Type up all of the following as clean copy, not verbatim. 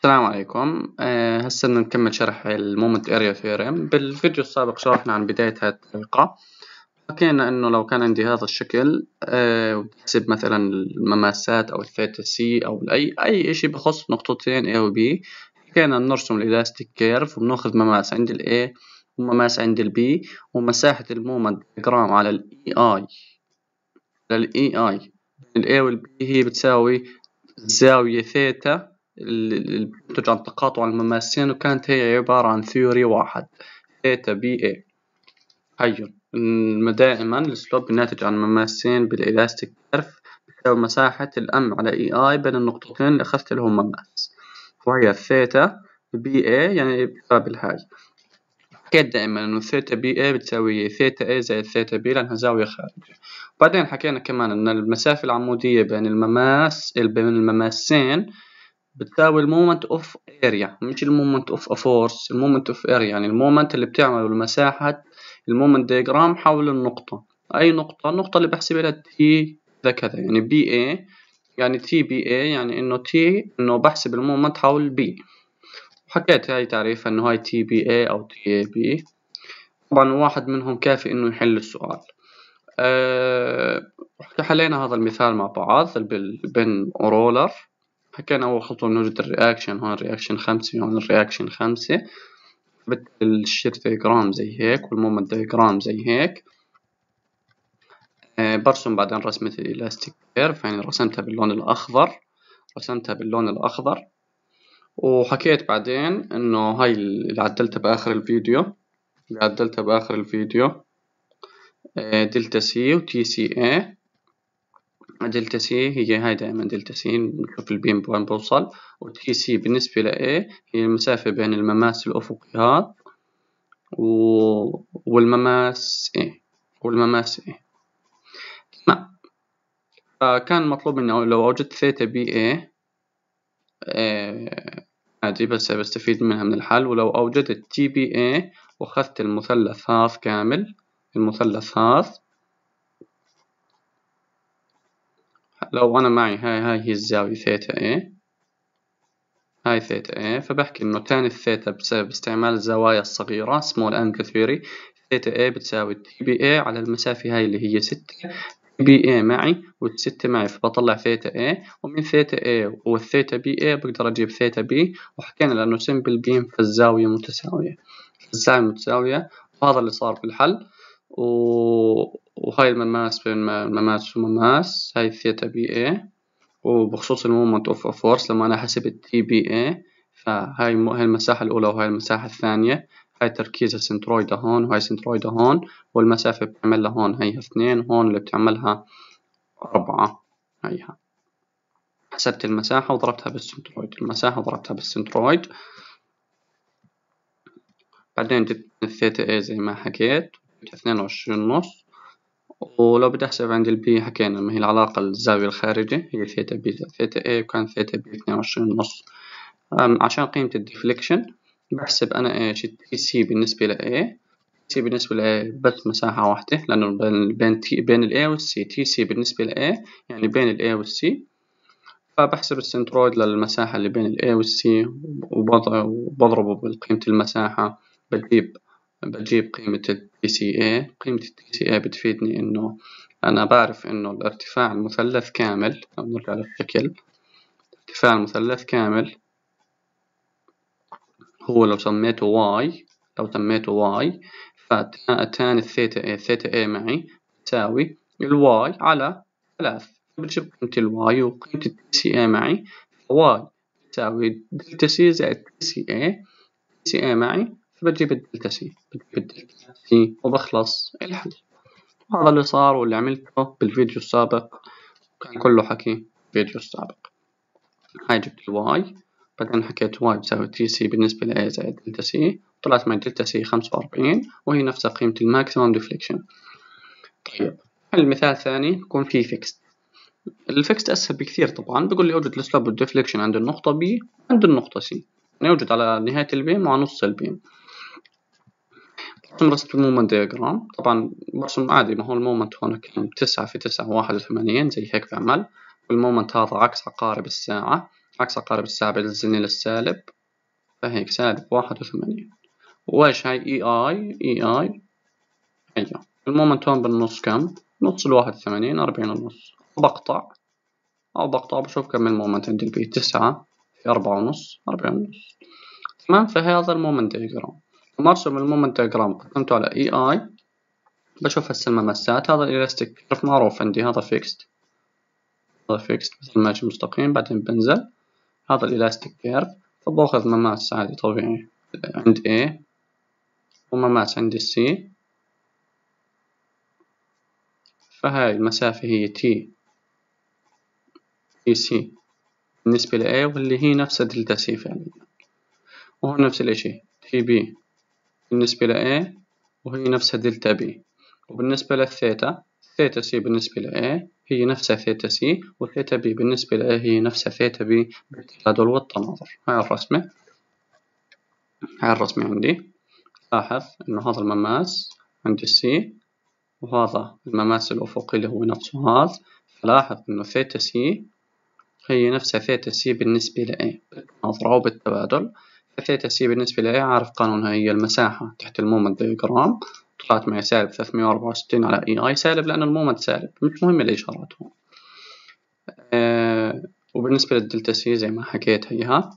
السلام عليكم. هسه بدنا نكمل شرح المومنت اريا ثيورم. بالفيديو السابق شرحنا عن بداية هذه الطريقة. حكينا انه لو كان عندي هذا الشكل وبحسب مثلا المماسات او الثيتا سي او اي اشي بخص نقطتين A و B. حكينا نرسم الالاستيك كيرف وبناخذ مماس عند ال A ومماس عند ال B ومساحة المومنت جرام على ال EI بين ال A وال B هي بتساوي زاوية ثيتا اللي بتنتج عن تقاطع المماسين، وكانت هي عبارة عن ثيوري واحد ثيتا بي اي. هيو دائما السلوب الناتج عن مماسين بالإلاستيك كيرف بتساوي مساحة الأم على اي اي بين النقطتين اللي أخذت لهم مماس، وهي ثيتا بي اي يعني بتقابل هاي. حكيت دائما إنه ثيتا بي اي بتساوي ثيتا اي زائد ثيتا بي لأنها زاوية خارجية. وبعدين حكينا كمان إن المسافة العمودية بين المماسين بتساوي المومنت اوف اريا، مش المومنت اوف فورس، المومنت اوف اريا يعني المومنت اللي بتعمله المساحة المومنت دياجرام حول النقطة. اي نقطة، النقطة اللي بحسب لها تي ذا كذا، يعني بي اي يعني تي بي اي يعني انه تي انه بحسب المومنت حول بي. وحكيت هاي تعريف انه هاي تي بي اي او تي اي بي. طبعا واحد منهم كافي انه يحل السؤال. حلينا هذا المثال مع بعض بين رولر. حكينا أول خطوة نوجد الرياكشن، هون الرياكشن 5 هون الرياكشن 5. بالتالي الشير دياجرام زي هيك والمومنت دياجرام زي هيك. برسم بعدين رسمة الإلاستيك كيرف، يعني رسمتها باللون الأخضر. وحكيت بعدين إنه هاي اللي عدلتها بآخر الفيديو دلتا سي وتي سي اي. دلتا سي هي هاي دائما دلتا سي نشوف البيم وين بوصل، وتي سي بالنسبة لإيه هي المسافة بين المماس الأفقي هذا والمماس إيه. تمام. فكان مطلوب مني لو أوجدت ثيتا بي إيه عادي بس بستفيد منها من الحل. ولو أوجدت تي بي إيه وأخذت المثلث هذا كامل، المثلث هذا لو أنا معي هاي هي الزاوية ثيتا إيه، هاي ثيتا إيه، فبحكي إنه تاني الثيتا بسبب استعمال الزوايا الصغيرة small angle theory. ثيتا إيه بتساوي تي بي إيه على المسافة هاي اللي هي 6 بي إيه معي والستة معي، فبطلع ثيتا إيه، ومن ثيتا إيه والثيتا بي إيه بقدر أجيب ثيتا بي. وحكينا لأنه سمبل بيم فالزاوية متساوية. وهذا اللي صار بالحل. وهاي المماس بين مماس ومماس هاي ثيتا بي إيه. وبخصوص المومنت اوف فورس لما انا حسبت تي بي اي، فهاي هاي المساحة الأولى وهاي المساحة الثانية. هاي تركيز السنترويدة هون وهاي سنترويدة هون، والمسافة بتعملها هون هيها 2، هون اللي بتعملها 4. هيها حسبت المساحة وضربتها بالسنترويد. بعدين جبت الثيتا اي زي ما حكيت 22.5. ولو بدي أحسب عند البي حكينا ما هي العلاقة الزاوية الخارجة هي ثيتا بي ثيتا اي، وكان ثيتا بي 22.5. عشان قيمة الديفليكشن بحسب أنا إيش التي سي بالنسبة لإيه. تي بالنسبة لإيه بس مساحة واحدة، لأنه بين الإيه والسي. تي سي بالنسبة لإيه يعني بين الإيه والسي. فبحسب السنترويد للمساحة اللي بين الإيه والسي وبضربه بقيمة المساحة. بجيب قيمة التي سي إيه. قيمة التي سي إيه بتفيدني إنه أنا بعرف إنه الارتفاع المثلث كامل. نرجع للشكل، ارتفاع المثلث كامل هو لو سميته واي، فتان الثيتا اي معي تساوي الواي على 3. بجيب قيمة الواي وقيمة التي سي اي معي، واي تساوي دلتا سي زائد تي سي اي معي، فبجيب الدلتا سي وبخلص الحل. هذا اللي صار واللي عملته بالفيديو السابق، كان كله حكي فيديو السابق. هاي جبت الواي، بعدين حكيت واي بتساوي تي سي بالنسبة ل A زائد دلتا سي، طلعت معي دلتا سي 45 وهي نفسها قيمة الماكسيموم ديفليكشن. طيب المثال الثاني يكون فيه فيكست. الفيكست أسهل بكثير طبعا. بيقول لي أوجد السلوب والديفليكشن عند النقطة B عند النقطة C، يعني أوجد على نهاية البيم مع نص البيم. رسم المومنت دياجرام. طبعا برسم عادي، ما هو المومنت هون كان 9 في 9 81 زي هيك بعمل، والمومنت هذا عكس عقارب الساعة. عكس عقارب الساعة بينزلني للسالب، فهيك سالب 81. وإيش هاي إي آي أيوة. المومنت هون بالنص كم؟ نص 81 40 ونص. بقطع بشوف كم المومنت عند البي، 9 في 4 ونص 40 ونص. تمام. فهذا المومنت دياجرام. لما أرسم المومنت دياجرام قسمته على إي بشوف هسه الممسات. هذا الإلاستيك كيرف معروف عندي، هذا فيكست مثل ماشي مستقيم بعدين بنزل. هذا الإلاستيك كيرف، فباخذ مماس عادي طبيعي عند A ومماس عند C. فهاي المسافة هي TC بالنسبة ل A، واللي هي نفسها دلتا C فعليا. وهون نفس الاشي TB بالنسبة ل A وهي نفسها دلتا B. وبالنسبة للثيتا، ثيتا C بالنسبة ل A هي نفسها ثيتا C، وثيتا B بالنسبة ل A هي نفسها ثيتا B بالتبادل والتناظر. هاي الرسمة عندي. لاحظ إنه هذا المماس عند C وهذا المماس الأفقي اللي هو نفسه هذا. فلاحظ إنه ثيتا C هي نفسها ثيتا C بالنسبة ل A بالتناظر أو بالتبادل. فثيتا C بالنسبة ل A عارف قانونها، هي المساحة تحت المومنت دياجرام. طلعت معي سالب 364 على EI سالب لأن المومنت سالب، مش مهم الإشارات هون. وبالنسبة للدلتا C زي ما حكيت هيها،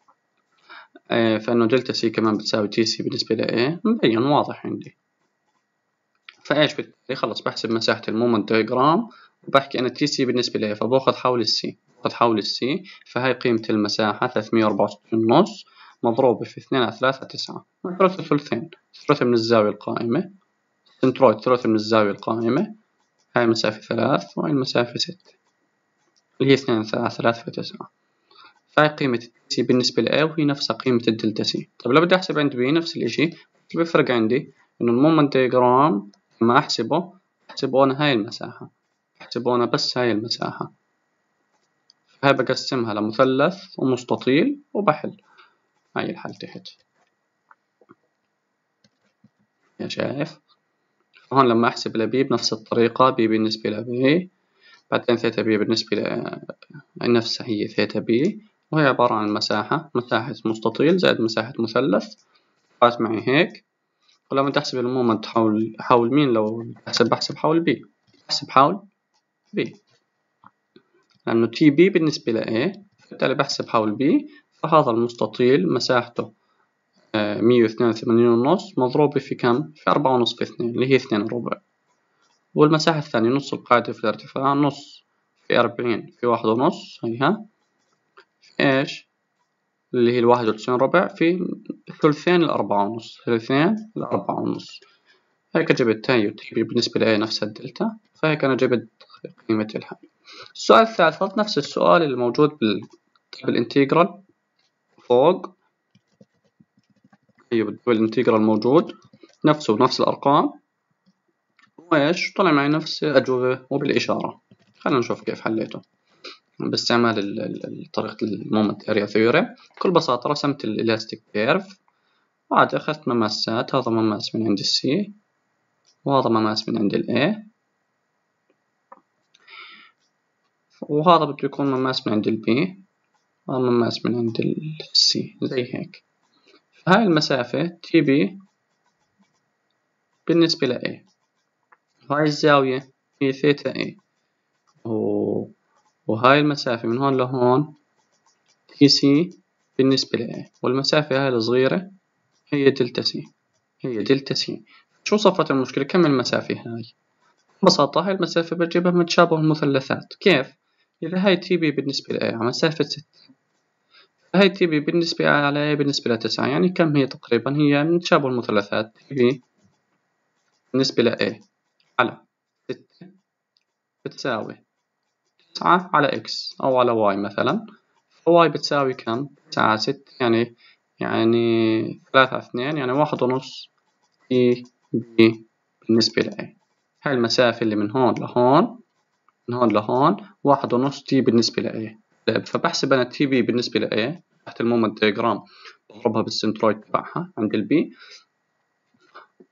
فإنه دلتا C كمان بتساوي TC بالنسبة ل A، مبين واضح عندي. فإيش بالتالي خلص بحسب مساحة المومنت دياجرام وبحكي أنا TC بالنسبة ل A، فباخذ حول السي. فهاي قيمة المساحة 364.5 مضروبة في 2 على 3 9 ثلاثة ثلثين، ثلاثة من الزاوية القائمة، سنترويد ثلاثة من الزاوية القائمة. هاي مسافة 3 وهاي المسافة 6 اللي هي 2 على 3 في 9. فهاي قيمة التي بالنسبة ل A وهي نفسها قيمة الدلتا سي. طيب لو بدي أحسب عند B نفس الإشي، اللي بيفرق عندي إنه المومنت دياجرام لما أحسبه أنا هاي المساحة، أحسبه أنا بس هاي المساحة. هاي بقسمها لمثلث ومستطيل وبحل. هاي الحل تحت يا شايف. هون لما أحسب ل B بنفس الطريقة، B بالنسبة ل B بعدين ثيتا B بالنسبة نفسها هي ثيتا B، وهي عبارة عن مساحة مستطيل زائد مساحة مثلث. طلعت معي هيك. ولما تحسب المومنت حول مين؟ لو بحسب حول B، بحسب حول B لأنه تي بي بالنسبة ل A، بالتالي بحسب حول B. فهذا المستطيل مساحته 182.5 مضروبة في كم؟ في 4.5 في 2 اللي هي 2 ربع. والمساحة الثانية نص القاعدة في الارتفاع، نص في 40 في 1.5 هيها في إيش؟ اللي هي 91 ربع في ثلثين 4.5، ثلثين 4.5. هيك جبت هاي تي بي بالنسبة ل A نفسها الدلتا. فهيك أنا جبت قيمة الحل. السؤال الثالث نفس السؤال اللي موجود بالانتجرال فوق. أيوة بالانتجرال موجود نفسه بنفس الأرقام، وإيش طلع معي نفس الأجوبة وبالإشارة. خلينا نشوف كيف حليته باستعمال طريقة المومنت اريا ثيوري. بكل بساطة رسمت الإلاستيك كيرف وعاد أخذت مماسات. هذا مماس من عند السي وهذا مماس من عند الA، وهذا بده يكون مماس من عند الB، وهذا مماس من عند الC زي هيك. هاي المسافة TB بالنسبة ل A، وهاي الزاوية هي ثيتا A، وهاي المسافة من هون لهون TC بالنسبة ل A، والمسافة هاي الصغيرة هي دلتا C. شو صفت المشكلة؟ كم المسافة هاي؟ ببساطة هاي المسافة بجيبها من تشابه المثلثات. كيف؟ إذا هاي TB بالنسبة ل A على مسافة 6، هاي TB بالنسبة على A بالنسبة ل 9، يعني كم هي تقريبا؟ هي من تشابه المثلثات. TB بالنسبة ل A على 6 بتساوي 9 على X أو على Y مثلا. Y بتساوي كم؟ 9 على 6 يعني 3 على 2 يعني 1.5 TB بالنسبة ل A. هاي المسافة اللي من هون لهون 1.5 T بالنسبة ل A. فبحسب أنا TB بالنسبة ل A تحت المومنت دياجرام، بضربها بالسنترويد تبعها عند البي.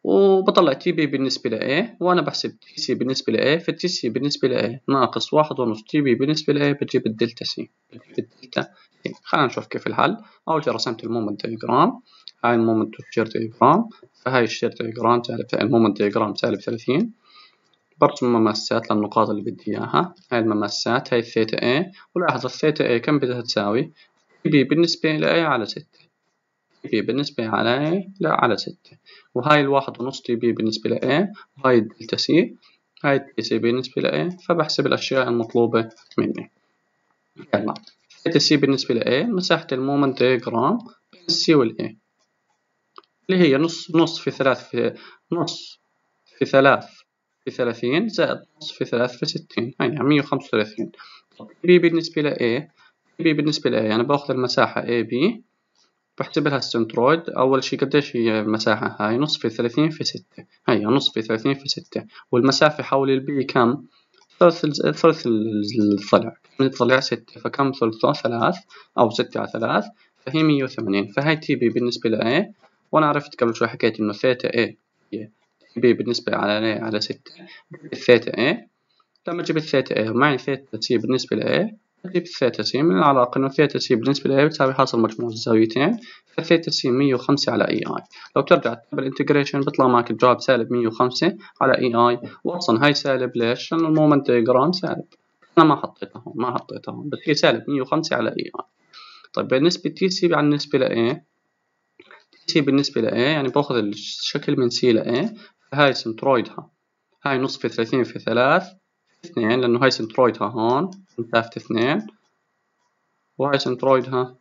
وبطلع تي بي بالنسبة ل A، وأنا بحسب تي سي بالنسبة ل A، فالتي سي بالنسبة ل A ناقص 1.5 تي بي بالنسبة ل A بتجيب الدلتا سي. خلينا نشوف كيف الحل. أول شي رسمت المومنت دياجرام، هاي المومنت شير دياجرام، فهاي الشير دياجرام سالب، المومنت دياجرام سالب 30. برسم مماسات للنقاط اللي بدي إياها، هاي المماسات، هاي الثيتا A، ولاحظ الثيتا A كم بدها تساوي؟ تي بي بالنسبة ل A على 6، تي بي بالنسبة على لا على 6، وهاي 1.5 تي بي بالنسبة ل A، وهاي الدلتا سي، هاي التي سي بالنسبة ل A، فبحسب الأشياء المطلوبة مني. يلا ثيتا سي بالنسبة ل A مساحة المومنت دياجرام بين السي وال A اللي هي نص في 3 في نص في 3 في 30 زائد نص في 3 في 60، هاي 135. بي بالنسبة ل A، بي بالنسبة ل A يعني باخذ المساحة AB بحسب لها السنترويد. أول شي قديش هي المساحة؟ هاي نص في 30 في 6، هي نص في 30 في 6، والمسافة حول البي كم؟ ثلث الضلع، من الضلع 6، فكم ثلثه؟ 3 أو 6 على 3، فهي 180. فهاي تي بي بالنسبة ل A، وأنا عرفت قبل شوي حكيت إنه ثيتا A هي تي بي بالنسبة على 6 الثيتا A. لما جبت ثيتا A ومعي ثيتا سي بالنسبة ل A، أجيب الثيتا سي من العلاقة إنه ثيتا سي بالنسبة ل A بتساوي حاصل مجموع الزاويتين، فثيتا سي 105 على إي آي. لو ترجع بالإنتجريشن بيطلع معك الجواب سالب 105 على إي آي، وأصلا هاي سالب ليش؟ لأنه المومنت دياجرام سالب، أنا ما حطيتها هون، ما حطيتها هون، بس هي سالب 105 على إي آي. طيب بالنسبة تي سي بالنسبة ل A، تي سي بالنسبة ل A يعني باخذ الشكل من سي ل A، فهاي سنترويدها، هاي نص في 30 في 3 2، لأنه هاي سنترويدها هون مسافة 2، وهاي سنترويدها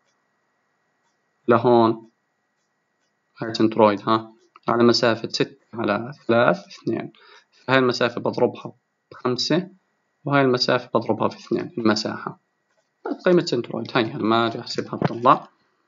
لهون، هاي سنترويدها على مسافة 6 على 3 2، فهاي المسافة بضربها ب5، وهاي المسافة بضربها في 2 المساحة، قيمة سنترويد هاي أنا ما أجي أحسبها بطلع.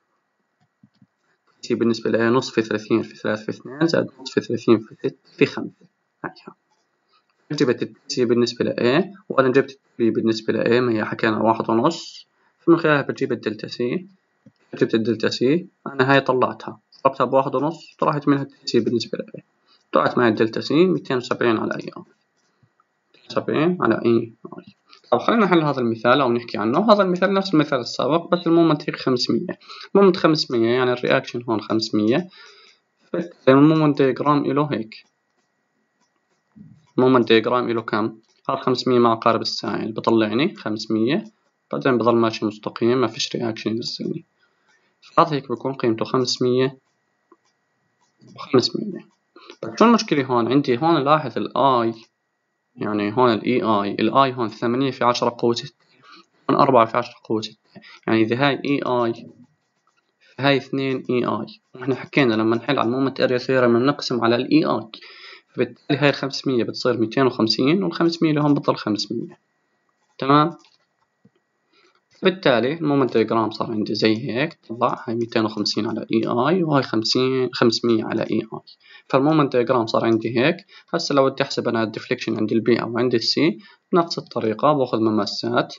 تي بالنسبة لها نص في 30 في 3 في 2 زائد نص في 30 في 6 في 5، هايها. جبت التي بالنسبة ل A، وأنا جبت التي بالنسبة ل A ما هي حكينا 1.5، فمن خلالها بجيب الدلتا سي. جبت الدلتا سي، أنا هاي طلعتها ضربتها ب1.5، طلعت منها الدلتا سي بالنسبة ل A، طلعت معي الدلتا سي 270 على أي آي، 270 على أي آي. طب خلينا نحل هذا المثال أو نحكي عنه. هذا المثال نفس المثال السابق، بس المومنت هيك 500، المومنت 500 يعني الرياكشن هون 500، المومنت دياجرام إله هيك، المومنت دياجرام إله كم؟ هذا 500 مع عقارب الساعة يعني بطلعني 500، بعدين بضل ماشي مستقيم ما فيش رياكشن ينزلني، هذا هيك بكون قيمته 500 و500. طيب شو المشكلة هون؟ عندي هون لاحظ الآي، يعني هون الآي هون 8 في 10 قوة 6، هون 4 في 10 قوة 6، يعني إذا هاي آي هاي 2 آي، وإحنا حكينا لما نحل على المومنت اريا ثيورم بنقسم على آي، فبالتالي هاي 500 بتصير 250، وال500 اللي هون بتضل 500. تمام. بالتالي المومنت دياجرام صار عندي زي هيك، طلع هاي 250 على آي، وهاي 500 على آي، فالمومنت دياجرام صار عندي هيك. هسه لو بدي أحسب أنا الديفليكشن عند البي أو عند السي بنفس الطريقة، باخذ مماسات،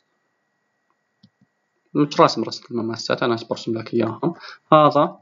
مش راسم رسم المماسات، أنا برسم لك إياهم. هذا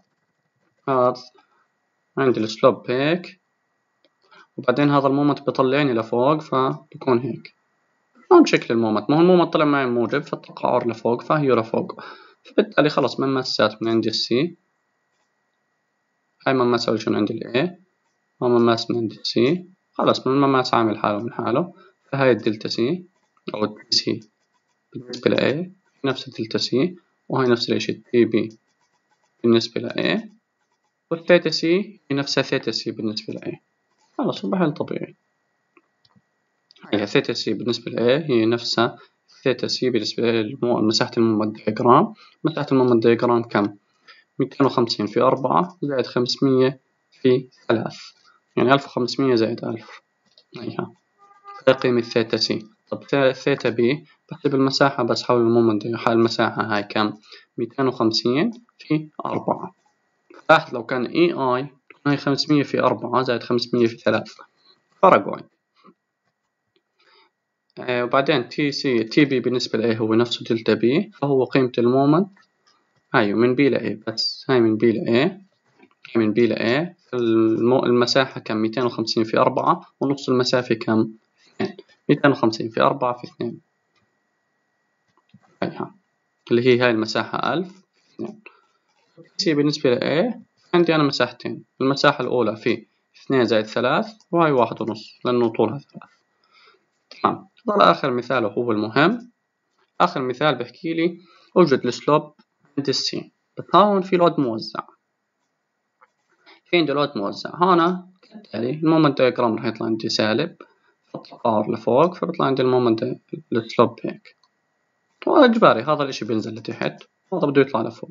عندي السلوب هيك، وبعدين هذا المومنت بيطلعني لفوق فبكون هيك، هون شكل المومنت، ما هو المومنت طلع معي موجب فالتقعر لفوق فهي لفوق، فبالتالي خلص مماسات من عندي السي، هاي مماس أول شي من عندي الA، ومماس من عندي السي، خلص من المماس عامل حاله من حاله، فهاي الدلتا سي أو التي سي بالنسبة لA نفس الدلتا سي، وهاي نفس الشي التي بي بالنسبة لA، والثيتا سي هي نفسها ثيتا سي بالنسبة لA، خلص بحل طبيعي. هي ثيتا سي بالنسبة لA هي نفسها ثيتا سي بالنسبة لمساحة المومنت دياجرام. مساحة المومنت دياجرام كم؟ 250 في 4 زائد 500 في 3، يعني 1500 زائد 1000، هيها قيمة ثيتا سي. طب ثيتا بي بحسب المساحة بس حول المومنت، المساحة هاي كم؟ 250 في 4. لاحظ لو كان اي تكون هاي 500 في 4 زائد 500 في 3، فرق وايد. وبعدين تي بي بالنسبة ل A هو نفسه دلتا بي، فهو قيمة المومنت هاي من بي ل A، بس هاي من بي ل A من بي ل A المساحة كم 250 في 4 ونص المسافة كم 2 250 في 4 في 2 هيها اللي هي هاي المساحة 1000 2. سي بالنسبة ل A عندي أنا مساحتين، المساحة الأولى في 2 زائد 3 وهاي 1 ونص لأنه طولها 3. تمام. ضل آخر مثال وهو المهم. آخر مثال بحكي لي أوجد السلوب عند السي. بتهاون في لود موزع، في عندي لود موزع هنا كالتالي. المومنت دايجرام راح يطلع عندي سالب، باور لفوق فبيطلع عندي المومنت السلوب هيك، وإجباري هذا الإشي بينزل لتحت وهذا بده يطلع لفوق.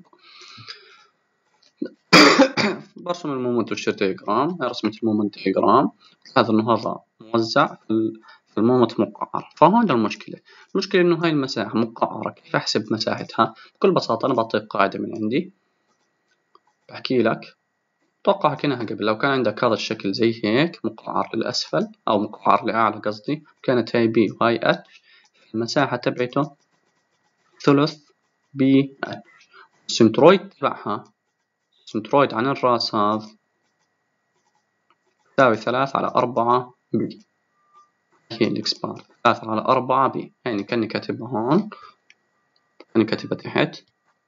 برسم المومنت والشير دايجرام. هاي رسمة المومنت دايجرام. هذا إنه هذا موزع في المومنت مقعر. فهون المشكلة إنه هاي المساحة مقعرة. كيف أحسب مساحتها؟ بكل بساطة أنا بعطيك قاعدة من عندي بحكي لك. توقع حكيناها قبل. لو كان عندك هذا الشكل زي هيك مقعر للأسفل أو مقعر لأعلى قصدي، كانت هاي بي وهاي اتش، المساحة تبعته ثلث بي اتش. السنترويد تبعها، السنترويد عن الراس هذا تساوي 3/4 بي. هي الإكسبار 3/4 بي. يعني كأني كاتبها هون، كأني كاتبها تحت.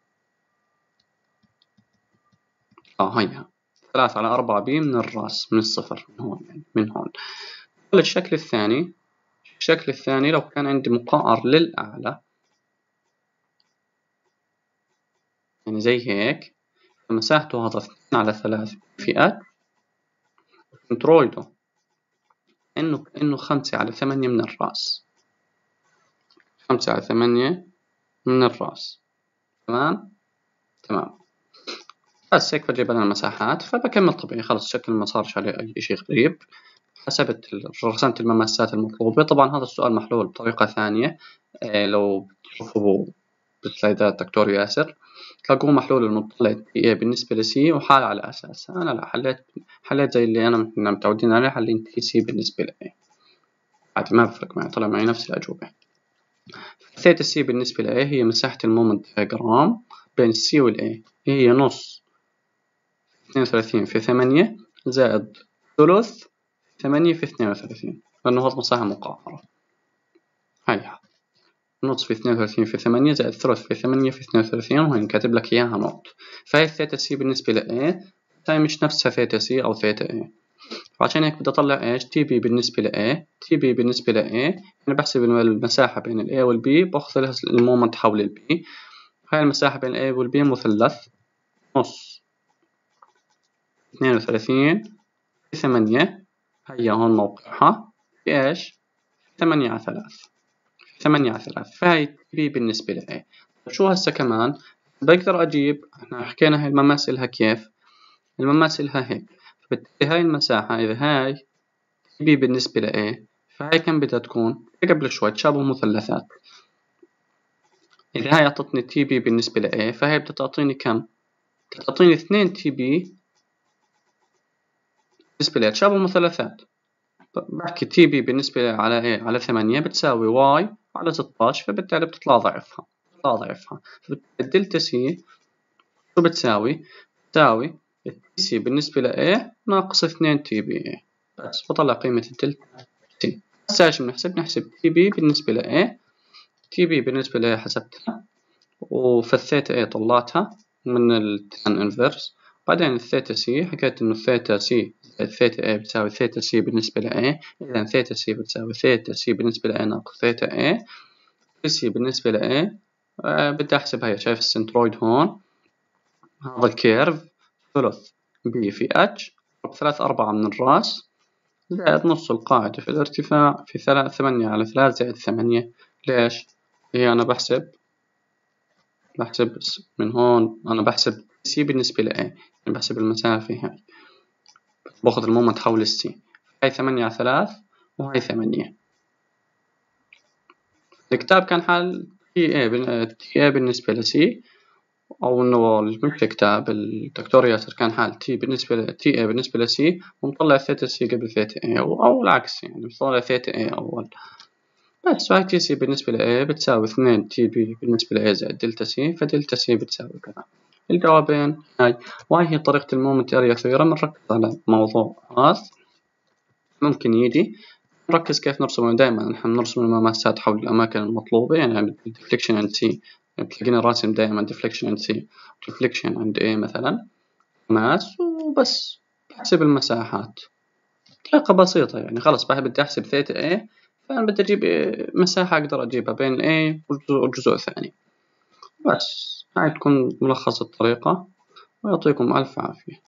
هيها 3/4 بي من الراس، من الصفر، من هون يعني من هون. الشكل الثاني، الشكل الثاني لو كان عندي مقعر للأعلى يعني زي هيك، مساحته هذا 2/3 في اتش، سنترويده إنه 5/8 من الراس، 5/8 من الراس. تمام. بس هيك بجيب أنا المساحات فبكمل طبيعي. خلص الشكل ما صارش عليه أي إشي غريب. حسبت رسمت المماسات المطلوبة. طبعا هذا السؤال محلول بطريقة ثانية. لو بتشوفوا بسلايدات دكتور ياسر تلاقوه محلول المطلع تي اي بالنسبة لسي وحال على أساسها. أنا لا حليت زي اللي أنا متعودين عليه، حلين تي سي بالنسبة لإي عادي ما بفرق معي، طلع معي نفس الأجوبة. ثيتا سي بالنسبة لإي هي مساحة المومنت دياجرام بين السي والإي، هي نص 32 في 8 زائد ثلث 8 في 32 لأنه هذا مساحة مقعرة. هيها نص في 32 في 8 زائد ثلث في 8 في 32 وهين كاتب لك إياها نوت. فهي ثيتا سي بالنسبة لإيه هاي مش نفسها ثيتا سي أو ثيتا إيه، فعشان هيك بدي أطلع إيش تي بي بالنسبة لإيه. تي بي بالنسبة لإيه أنا بحسب المساحة بين الإيه والبي بأخذ لها المومنت حول البي. هاي المساحة بين الإيه والبي مثلث نص 32 في 8 هيا هون موقعها بإيش 8/3 8/3. فهي تي بي بالنسبة لإيه. شو هسه كمان بقدر أجيب، احنا حكينا هاي المماس إلها كيف، المماس إلها هيك. فبالتالي هاي المساحة إذا هاي تي بي بالنسبة لإيه فهاي كم بدها تكون قبل شوي تشابه مثلثات. إذا هاي أعطتني تي بي بالنسبة لإيه فهي بدها تعطيني كم؟ بدها تعطيني 2 تي بي بالنسبة لإيه تشابه مثلثات. بحكي تي بي بالنسبة على إيه على 8 بتساوي واي على 16 فبالتالي بتطلع ضعفها، فبالتالي الدلتا سي شو بتساوي؟ بتساوي التي سي بالنسبة لإيه ناقص 2 تي بي. بس بطلع قيمة الدلتا سي. هسه ايش بنحسب؟ نحسب تي بي بالنسبة لإيه. تي بي بالنسبة لإيه حسبتها وفي الثيتا إيه طلعتها من التان انفرس. بعدين الثيتا سي حكيت إنه الثيتا سي الثيتا إيه بتساوي ثيتا سي بالنسبة لإيه. إذا ثيتا سي بتساوي ثيتا سي بالنسبة لإيه ناقص ثيتا إيه. سي بالنسبة لإيه بدي أحسب هاي. شايف السنترويد هون هذا الكيرف ثلث بي في اتش 3/4 من الراس زائد نص القاعدة في الارتفاع في 8/3 زائد 8. ليش؟ هي أنا بحسب من هون أنا بحسب سي بالنسبة لإيه يعني بحسب المسافة هاي باخذ المومنت حول السي. هاي 8/3 وهاي 8. الكتاب كان حال تي اي بالنسبة لسي، أو إنه مش الكتاب الدكتور ياسر كان حال تي تي اي بالنسبة لسي ومطلع ثيتا سي قبل ثيتا اي أو العكس يعني مطلع ثيتا اي أول. بس فهاي تي سي بالنسبة لإيه بتساوي 2 تي بي بالنسبة لإيه زائد دلتا سي، فدلتا سي بتساوي كذا. الجوابين هاي. وهاي هي طريقة المومنت اريا ثيورم. نركز على موضوع هذا ممكن يجي نركز كيف نرسم. دائما نحن نرسم المماسات حول الأماكن المطلوبة، يعني deflection عند C تلاقينا راسم دائما deflection عند C deflection عند A مثلا ماس، وبس بحسب المساحات. طريقة بسيطة يعني. خلاص بدي أحسب ثيتا A، فأنا بدي أجيب مساحة أقدر أجيبها بين A والجزء الثاني. بس هاي تكون ملخص الطريقة، ويعطيكم ألف عافية.